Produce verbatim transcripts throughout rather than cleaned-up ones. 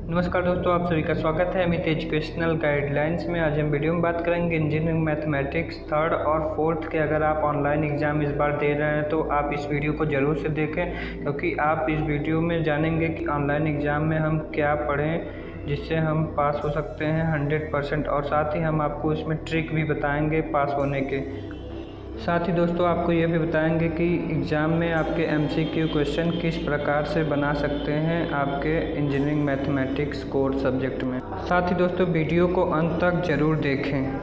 नमस्कार दोस्तों, आप सभी का स्वागत है अमित एजुकेशनल गाइडलाइंस में। आज हम वीडियो में बात करेंगे इंजीनियरिंग मैथमेटिक्स थर्ड और फोर्थ के। अगर आप ऑनलाइन एग्ज़ाम इस बार दे रहे हैं तो आप इस वीडियो को ज़रूर से देखें, क्योंकि आप इस वीडियो में जानेंगे कि ऑनलाइन एग्ज़ाम में हम क्या पढ़ें जिससे हम पास हो सकते हैं हंड्रेड परसेंट। और साथ ही हम आपको इसमें ट्रिक भी बताएँगे पास होने के। साथ ही दोस्तों आपको ये भी बताएंगे कि एग्ज़ाम में आपके एमसीक्यू क्वेश्चन किस प्रकार से बना सकते हैं आपके इंजीनियरिंग मैथमेटिक्स कोर सब्जेक्ट में। साथ ही दोस्तों वीडियो को अंत तक ज़रूर देखें।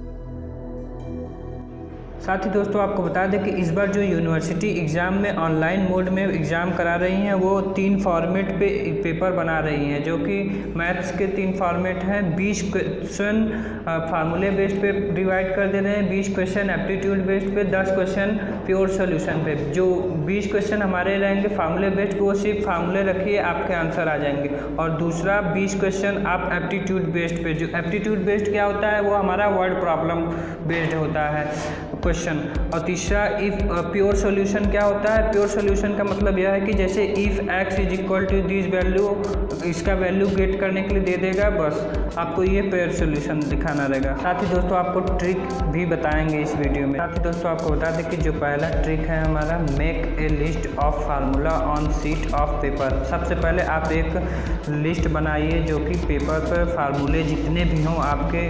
साथ ही दोस्तों आपको बता दें कि इस बार जो यूनिवर्सिटी एग्ज़ाम में ऑनलाइन मोड में एग्ज़ाम करा रही हैं वो तीन फॉर्मेट पे पेपर बना रही हैं, जो कि मैथ्स के तीन फॉर्मेट हैं। बीस क्वेश्चन फार्मूले बेस्ड पे डिवाइड कर दे रहे हैं, बीस क्वेश्चन एप्टीट्यूड बेस्ड पे, दस क्वेश्चन प्योर सोल्यूशन पे। जो बीस क्वेश्चन हमारे रहेंगे फार्मूले बेस्ड, वो सिर्फ फार्मूले रखिए आपके आंसर आ जाएंगे। और दूसरा बीस क्वेश्चन आप एप्टीट्यूड बेस्ड पे। जो एप्टीट्यूड बेस्ड क्या होता है, वो हमारा वर्ड प्रॉब्लम बेस्ड होता है क्वेश्चन। और तीसरा इफ प्योर सॉल्यूशन क्या होता है, प्योर सॉल्यूशन का मतलब यह है कि जैसे if X is equal to this value, इसका वैल्यू गेट करने के लिए दे देगा, बस आपको ये प्योर सॉल्यूशन दिखाना रहेगा। साथ ही दोस्तों आपको ट्रिक भी बताएंगे इस वीडियो में। साथ ही दोस्तों आपको बता दें कि जो पहला ट्रिक है हमारा, make a list of formula on sheet of paper. सबसे पहले आप एक लिस्ट बनाइए जो कि पेपर पर फार्मूले जितने भी हों आपके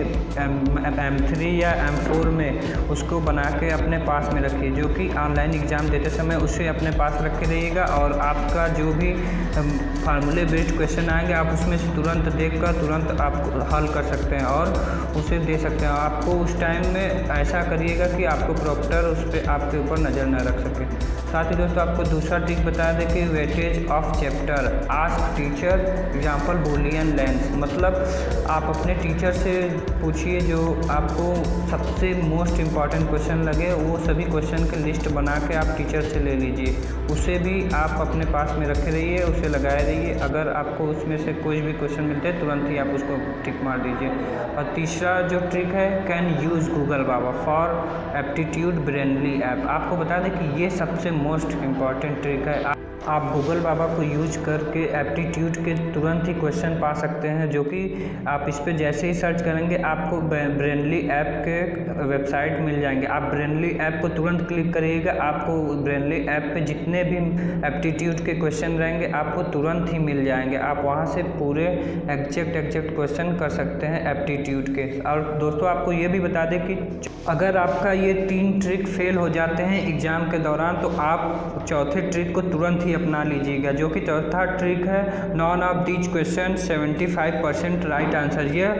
एम थ्री या एम फोर में, उसको बना के अपने पास में रखिए। जो कि ऑनलाइन एग्ज़ाम देते समय उसे अपने पास रखे रहिएगा। और आपका जो भी फार्मूले बेस्ड क्वेश्चन आएंगे आप उसमें से तुरंत देखकर तुरंत आप हल कर सकते हैं और उसे दे सकते हैं। आपको उस टाइम में ऐसा करिएगा कि आपको प्रॉक्टर उस पर आपके ऊपर नज़र न रख सके। साथ ही दोस्तों आपको दूसरा ट्रिक बता दें कि weightage of chapter, ask teacher example boolean length. मतलब आप अपने टीचर से पूछिए जो आपको सबसे मोस्ट इम्पॉर्टेंट क्वेश्चन लगे, वो सभी क्वेश्चन की लिस्ट बना के आप टीचर से ले लीजिए। उसे भी आप अपने पास में रखे रहिए, उसे लगाए रहिए। अगर आपको उसमें से कोई भी क्वेश्चन मिलते हैं तुरंत ही आप उसको टिक मार दीजिए। और तीसरा जो ट्रिक है, कैन यूज़ गूगल बाबा फॉर एप्टीट्यूड ब्रेनली ऐप। आपको बता दें कि ये सबसे मोस्ट इम्पॉर्टेंट ट्रिक है। आप गूगल बाबा को यूज करके एप्टीट्यूड के तुरंत ही क्वेश्चन पा सकते हैं, जो कि आप इस पे जैसे ही सर्च करेंगे आपको ब्रेनली ऐप के वेबसाइट मिल जाएंगे। आप ब्रेनली ऐप को तुरंत क्लिक करिएगा, आपको ब्रेनली ऐप पे जितने भी एप्टीट्यूड के क्वेश्चन रहेंगे आपको तुरंत ही मिल जाएंगे। आप वहाँ से पूरे एग्जैक्ट एग्जैक्ट क्वेश्चन कर सकते हैं एप्टीट्यूड के। और दोस्तों आपको ये भी बता दें कि अगर आपका ये तीन ट्रिक फेल हो जाते हैं एग्ज़ाम के दौरान तो आप चौथे ट्रिक को तुरंत ही अपना लीजिएगा, जो कि चौथा ट्रिक है, none of these question seventy five percent right answer. ये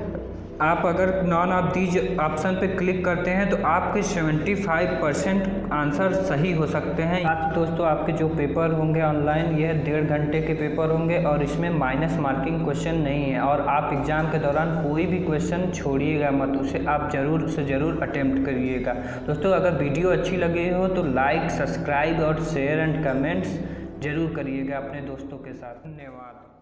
आप अगर नॉन ऑफ दीज ऑप्शन पे क्लिक करते हैं तो आपके पचहत्तर परसेंट आंसर सही हो सकते हैं। साथ दोस्तों आपके जो पेपर होंगे ऑनलाइन, यह डेढ़ घंटे के पेपर होंगे और इसमें माइनस मार्किंग क्वेश्चन नहीं है। और आप एग्ज़ाम के दौरान कोई भी क्वेश्चन छोड़िएगा मत, उसे आप ज़रूर से ज़रूर अटेम्प्ट करिएगा। दोस्तों अगर वीडियो अच्छी लगी हो तो लाइक, सब्सक्राइब और शेयर एंड कमेंट्स ज़रूर करिएगा अपने दोस्तों के साथ। धन्यवाद।